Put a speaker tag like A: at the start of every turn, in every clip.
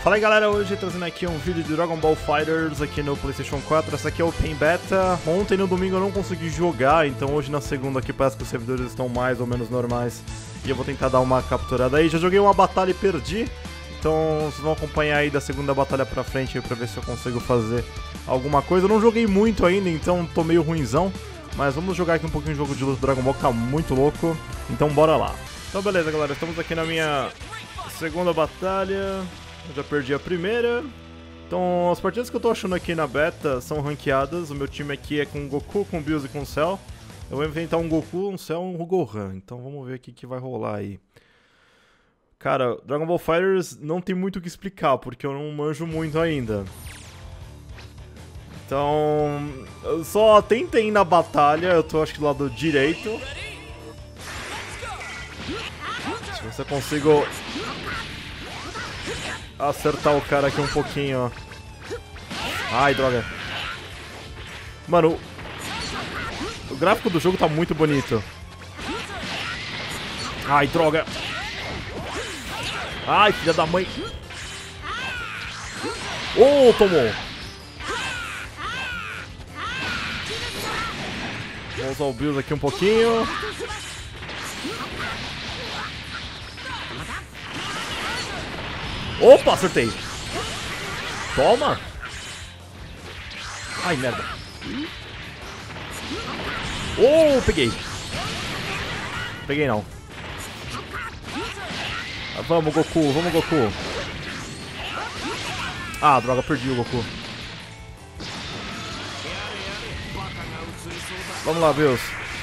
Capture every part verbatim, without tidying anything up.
A: Fala aí galera, hoje trazendo aqui um vídeo de Dragon Ball FighterZ aqui no PlayStation quatro. Essa aqui é o Open Beta. Ontem no domingo eu não consegui jogar, então hoje na segunda aqui parece que os servidores estão mais ou menos normais. E eu vou tentar dar uma capturada aí. Já joguei uma batalha e perdi, então vocês vão acompanhar aí da segunda batalha pra frente aí pra ver se eu consigo fazer alguma coisa. Eu não joguei muito ainda, então tô meio ruinzão. Mas vamos jogar aqui um pouquinho de jogo de luta do Dragon Ball que tá muito louco. Então bora lá. Então beleza galera, estamos aqui na minha segunda batalha. Eu já perdi a primeira. Então as partidas que eu tô achando aqui na beta são ranqueadas. O meu time aqui é com Goku, com Bills e com Cell. Eu vou enfrentar um Goku, um Cell e um Gohan. Então vamos ver o que, que vai rolar aí. Cara, Dragon Ball FighterZ não tem muito o que explicar, porque eu não manjo muito ainda. Então, eu só tentei ir na batalha, eu tô acho que do lado direito. Se você consigo acertar o cara aqui um pouquinho, ó. Ai, droga. Mano, o gráfico do jogo tá muito bonito. Ai, droga. Ai, filha da mãe. Oh, tomou. Vou usar o Bills aqui um pouquinho. Opa, acertei. Toma. Ai, merda. Oh, peguei. Peguei não. Vamos, Goku, vamos, Goku. Ah, droga, perdi o Goku. Vamos lá, Bills.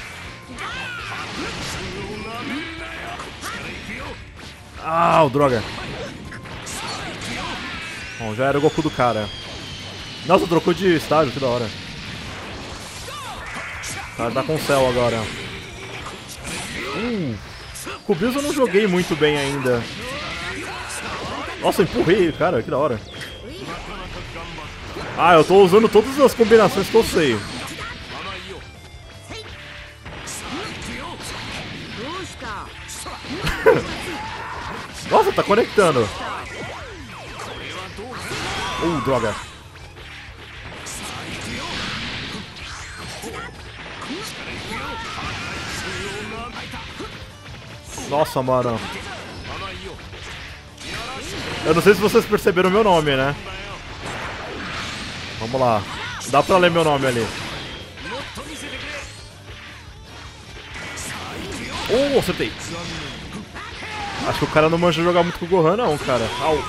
A: Ah, droga. Bom, já era o Goku do cara. Nossa, trocou de estágio, que da hora. O cara tá com o Cell agora. Uh, com o Bills eu não joguei muito bem ainda. Nossa, empurrei, cara, que da hora. Ah, eu tô usando todas as combinações que eu sei. Nossa, tá conectando. Uh, droga. Nossa, mano. Eu não sei se vocês perceberam o meu nome, né? Vamos lá. Dá pra ler meu nome ali. Uh, acertei. Acho que o cara não manja jogar muito com o Gohan, não, cara. Au.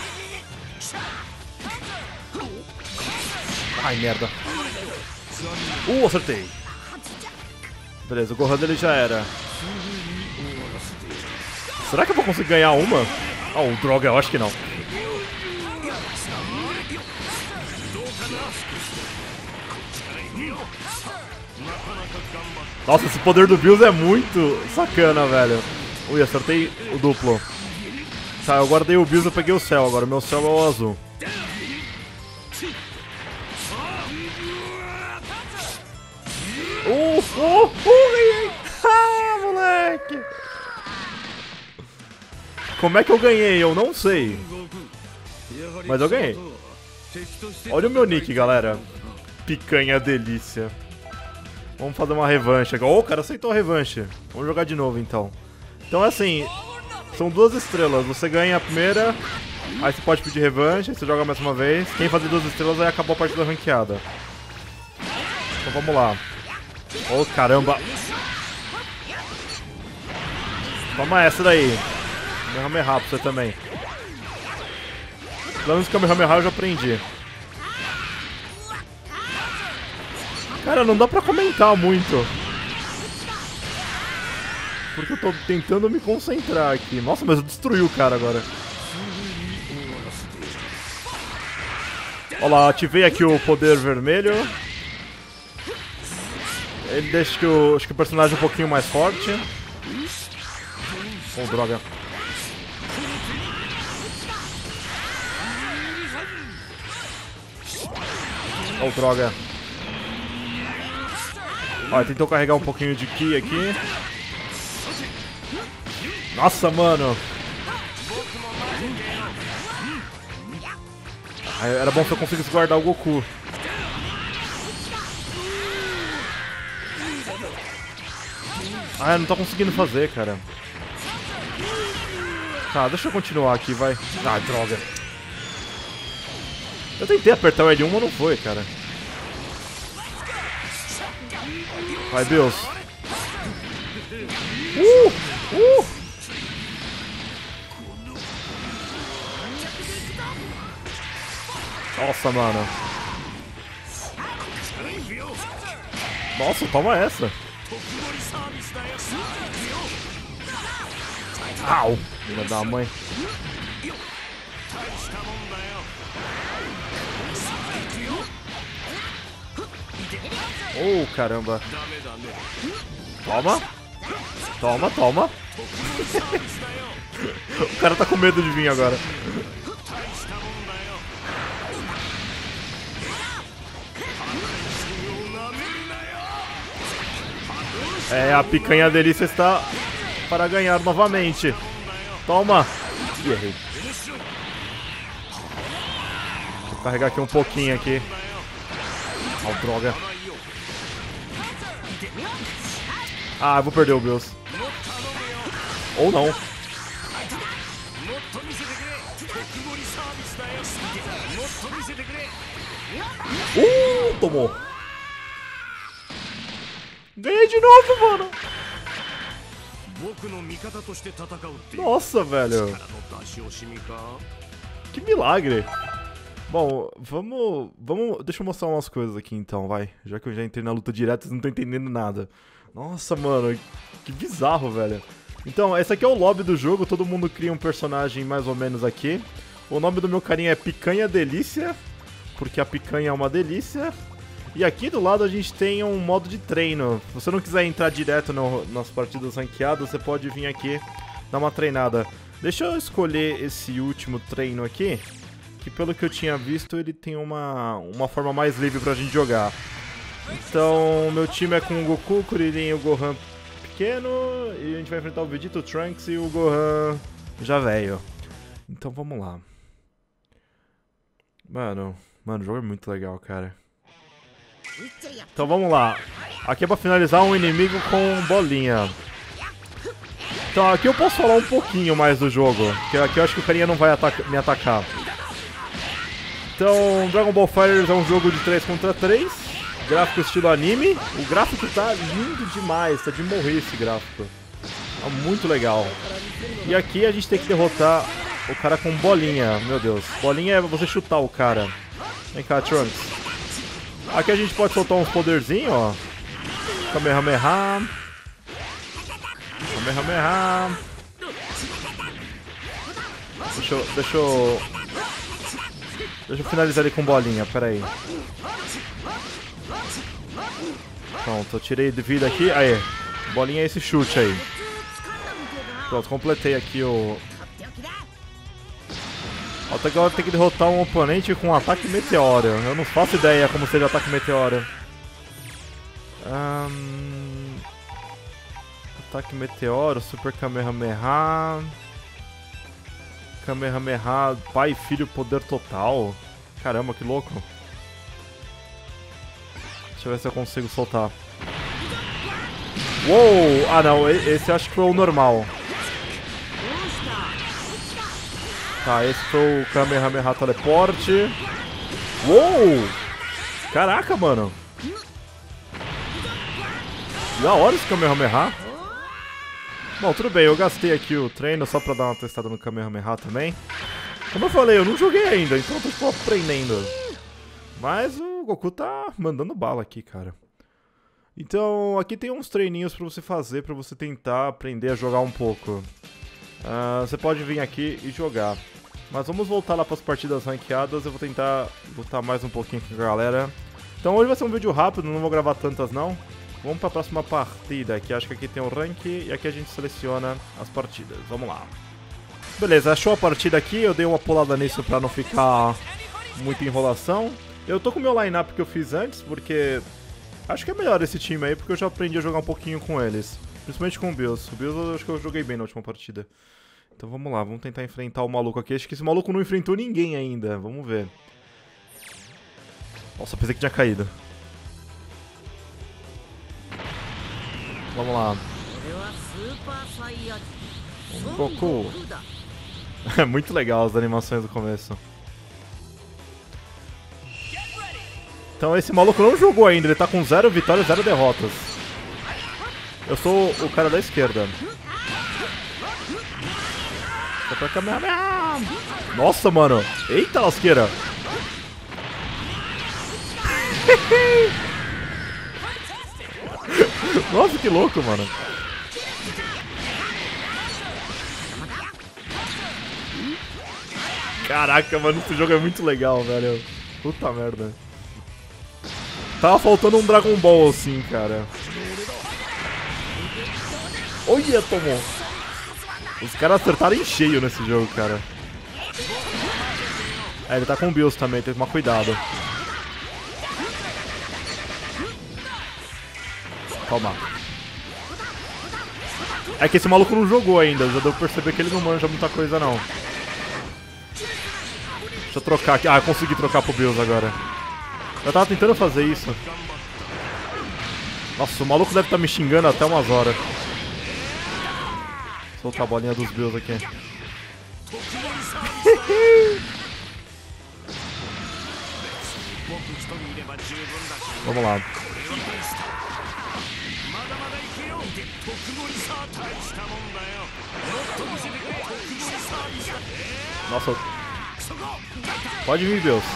A: Ai, merda. Uh, acertei. Beleza, o Gohan dele já era. Será que eu vou conseguir ganhar uma? Oh, droga, eu acho que não. Nossa, esse poder do Bills é muito sacana, velho. Ui, acertei o duplo. Tá, eu guardei o Bills e eu peguei o Cell agora. O meu Cell é o azul. Uh, uh, uh, ganhei! Ah, moleque! Como é que eu ganhei? Eu não sei. Mas eu ganhei. Olha o meu nick, galera. Picanha delícia. Vamos fazer uma revanche. Oh, o cara aceitou a revanche. Vamos jogar de novo, então. Então é assim, são duas estrelas. Você ganha a primeira, aí você pode pedir revanche, aí você joga mais uma vez. Quem fazer duas estrelas, aí acabou a partida ranqueada. Então vamos lá. Oh, caramba. Toma essa daí. Kamehameha pra você também. Pelo menos Kamehameha eu já aprendi. Cara, não dá pra comentar muito. Porque eu tô tentando me concentrar aqui. Nossa, mas eu destruí o cara agora. Olha lá, ativei aqui o poder vermelho. Ele deixa que o, acho que o personagem é um pouquinho mais forte. Oh, droga. Oh, droga. Ó, tentou carregar um pouquinho de Ki aqui. Nossa, mano. Era bom se eu conseguisse guardar o Goku. Ah, eu não tô conseguindo fazer, cara. Tá, deixa eu continuar aqui, vai. Ah, droga. Eu tentei apertar o L um, mas não foi, cara. Vai, Deus. Uh! Uh! Nossa, mano. Nossa, toma essa. Au! Filha da mãe. Oh, caramba. Toma. Toma, toma. O cara tá com medo de vir agora. É, a picanha delícia está para ganhar novamente. Toma. Ih, errei. Vou carregar aqui um pouquinho aqui. Oh, droga. Ah, eu vou perder o Bills. Ou não. Uh, tomou. Ganhei de novo, mano. Nossa, velho. Que milagre. Bom, vamos, vamos... Deixa eu mostrar umas coisas aqui então, vai. Já que eu já entrei na luta direta, vocês não estão entendendo nada. Nossa, mano. Que bizarro, velho. Então, esse aqui é o lobby do jogo. Todo mundo cria um personagem mais ou menos aqui. O nome do meu carinha é Picanha Delícia, porque a picanha é uma delícia. E aqui do lado a gente tem um modo de treino. Se você não quiser entrar direto no, nas partidas ranqueadas, você pode vir aqui dar uma treinada. Deixa eu escolher esse último treino aqui, que pelo que eu tinha visto ele tem uma, uma forma mais livre pra gente jogar. Então meu time é com o Goku, o Kuririn e o Gohan pequeno, e a gente vai enfrentar o Vegeta, o Trunks e o Gohan já velho. Então vamos lá. Mano, mano, o jogo é muito legal, cara. Então vamos lá. Aqui é pra finalizar um inimigo com bolinha. Então aqui eu posso falar um pouquinho mais do jogo, porque aqui eu acho que o carinha não vai ataca me atacar. Então Dragon Ball FighterZ é um jogo de três contra três, gráfico estilo anime. O gráfico tá lindo demais, tá de morrer esse gráfico. Tá muito legal. E aqui a gente tem que derrotar o cara com bolinha. Meu Deus, bolinha é você chutar o cara. Vem cá, Trunks. Aqui a gente pode soltar uns poderzinhos, ó. Kamehameha. Kamehameha. Deixa eu... Deixa eu... Deixa eu finalizar ele com bolinha, pera aí. Pronto, eu tirei de vida aqui. Aí, bolinha é esse chute aí. Pronto, completei aqui o... Até agora tem que derrotar um oponente com um ataque meteoro. Eu não faço ideia como seria o ataque meteoro. Um... Ataque meteoro, Super Kamehameha. Kamehameha, pai e filho, poder total. Caramba, que louco. Deixa eu ver se eu consigo soltar. Uou! Ah não, esse eu acho que foi o normal. Tá, esse foi o Kamehameha Teleporte. Uou! Caraca, mano. Da hora esse Kamehameha. Bom, tudo bem, eu gastei aqui o treino só pra dar uma testada no Kamehameha também. Como eu falei, eu não joguei ainda, então eu tô tipo aprendendo. Mas o Goku tá mandando bala aqui, cara. Então, aqui tem uns treininhos pra você fazer, pra você tentar aprender a jogar um pouco. Uh, você pode vir aqui e jogar. Mas vamos voltar lá para as partidas ranqueadas. Eu vou tentar lutar mais um pouquinho com a galera. Então hoje vai ser um vídeo rápido, não vou gravar tantas não. Vamos para a próxima partida, que acho que aqui tem o rank e aqui a gente seleciona as partidas. Vamos lá. Beleza, achou a partida aqui, eu dei uma pulada nisso para não ficar muita enrolação. Eu tô com o meu line-up que eu fiz antes, porque acho que é melhor esse time aí, porque eu já aprendi a jogar um pouquinho com eles. Principalmente com o Bills. O Bills eu acho que eu joguei bem na última partida. Então vamos lá, vamos tentar enfrentar o maluco aqui. Acho que esse maluco não enfrentou ninguém ainda, vamos ver. Nossa, pensei que tinha caído. Vamos lá. Goku. É muito legal as animações do começo. Então esse maluco não jogou ainda, ele tá com zero vitórias, zero derrotas. Eu sou o cara da esquerda. Nossa, mano. Eita, lasqueira. Nossa, que louco, mano. Caraca, mano, esse jogo é muito legal, velho. Puta merda. Tava faltando um Dragon Ball assim, cara. Olha, tomou. Os caras acertaram em cheio nesse jogo, cara. É, ele tá com o Bills também, tem que tomar cuidado. Calma. É que esse maluco não jogou ainda, já deu pra perceber que ele não manja muita coisa, não. Deixa eu trocar aqui. Ah, consegui trocar pro Bills agora. Eu tava tentando fazer isso. Nossa, o maluco deve estar me xingando até umas horas. Soltar a bolinha dos Bills aqui. Vamos lá. Nossa. Pode vir, Bills.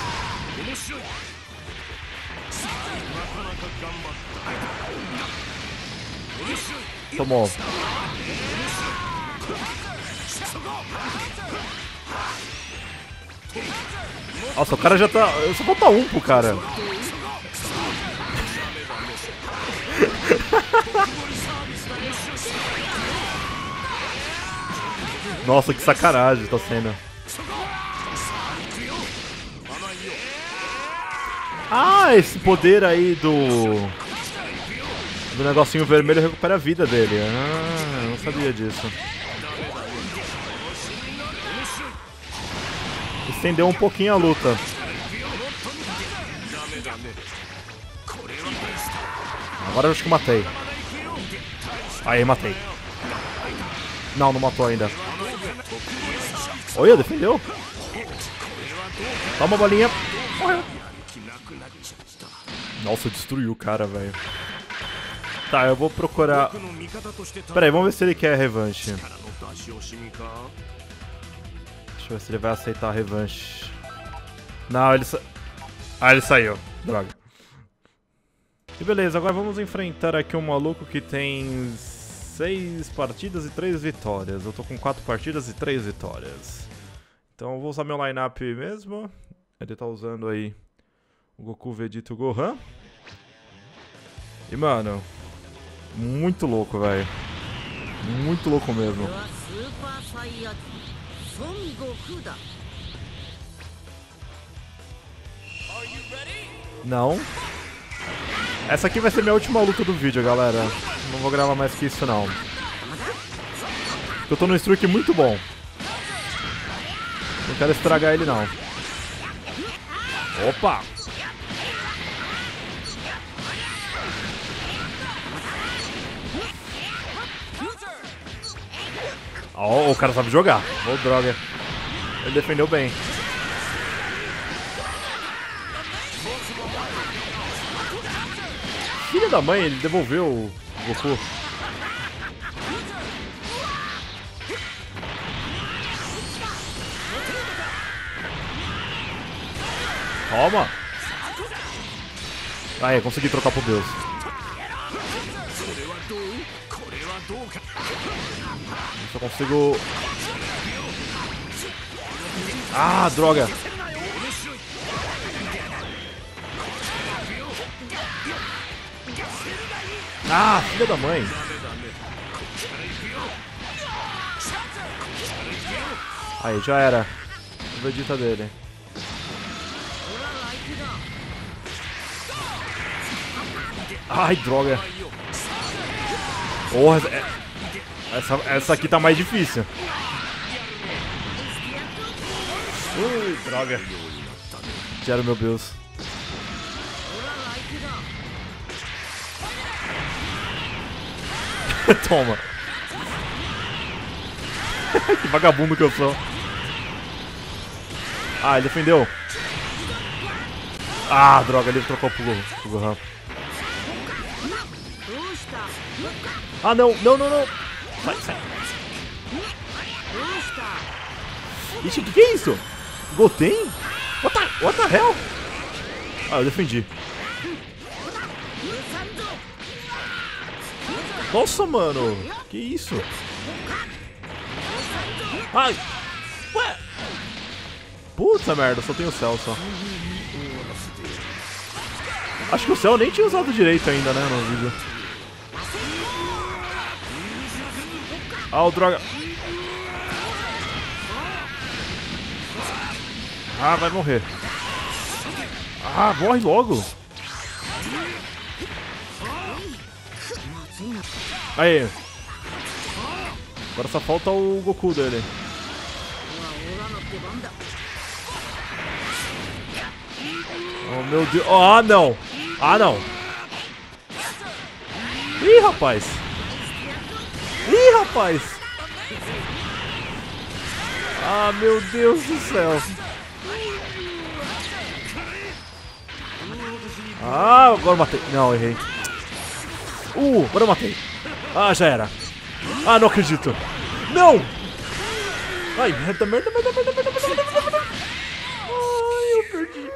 A: Tomou. Nossa, o cara já tá... Só falta um pro cara. Nossa, que sacanagem tá sendo. Ah, esse poder aí do... do negocinho vermelho recupera a vida dele. Ah, eu não sabia disso. Estendeu um pouquinho a luta. Agora eu acho que matei. Aí, matei. Não, não matou ainda. Olha, defendeu. Toma a bolinha. Morreu. Nossa, destruiu o cara, velho. Tá, eu vou procurar... Pera aí, vamos ver se ele quer revanche. Deixa eu ver se ele vai aceitar a revanche. Não, ele sa... Ah, ele saiu. Droga. E beleza, agora vamos enfrentar aqui um maluco que tem seis partidas e três vitórias. Eu tô com quatro partidas e três vitórias. Então eu vou usar meu line-up mesmo. Ele tá usando aí o Goku, Vegeta e o Gohan. E mano, muito louco, velho. Muito louco mesmo. Não. Essa aqui vai ser minha última luta do vídeo, galera. Não vou gravar mais que isso, não. Eu tô num streak muito bom. Não quero estragar ele, não. Opa! Oh, o cara sabe jogar. Oh, droga. Ele defendeu bem. Filha da mãe, ele devolveu o Goku. Toma! Aí, consegui trocar pro Deus. Se eu consigo... Ah, droga! Ah, filha da mãe! Aí, já era. O Vegeta dele. Ai, droga! Porra, essa, essa aqui tá mais difícil. Ui, droga. Tiraram meu Deus. Toma. Que vagabundo que eu sou. Ah, ele defendeu. Ah, droga, ele trocou pro, pro Gohan. Ah, não, não, não, não. Sai, sai. Ixi, o que, que é isso? Goten? What the, what the hell? Ah, eu defendi. Nossa, mano. Que isso? Ai. Ué. Puta merda, só tem o céu só. Acho que o céu nem tinha usado direito ainda, né, no vídeo. Ah, o droga. Ah, vai morrer. Ah, morre logo. Aí. Agora só falta o Goku dele. Oh, meu Deus. Oh, ah, não. Ah, não. Ih, rapaz. Ih, rapaz. Ah, meu Deus do céu. Ah, agora eu matei. Não, errei. Uh, agora eu matei. Ah, já era. Ah, não acredito. Não! Ai, merda, merda, merda, merda, merda, merda, merda, merda. Ai, eu perdi.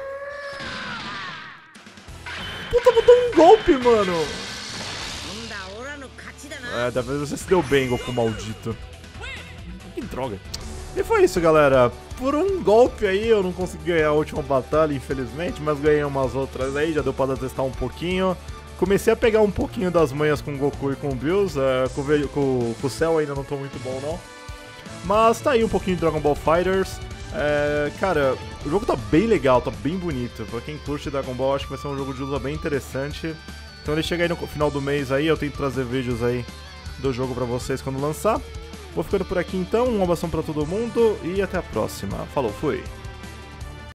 A: Puta, botou um golpe, mano. É, da vez você se deu bem, Goku maldito. Que droga. E foi isso, galera. Por um golpe aí eu não consegui ganhar a última batalha, infelizmente, mas ganhei umas outras aí, já deu pra testar um pouquinho. Comecei a pegar um pouquinho das manhas com o Goku e com o Bills, uh, com, o, com, com o Cell ainda não tô muito bom não. Mas tá aí um pouquinho de Dragon Ball FighterZ. É, cara, o jogo tá bem legal, tá bem bonito. Pra quem curte Dragon Ball, acho que vai ser um jogo de luta bem interessante. Então ele chega aí no final do mês aí, eu tento trazer vídeos aí do jogo pra vocês quando lançar. Vou ficando por aqui então, um abração pra todo mundo e até a próxima. Falou, fui!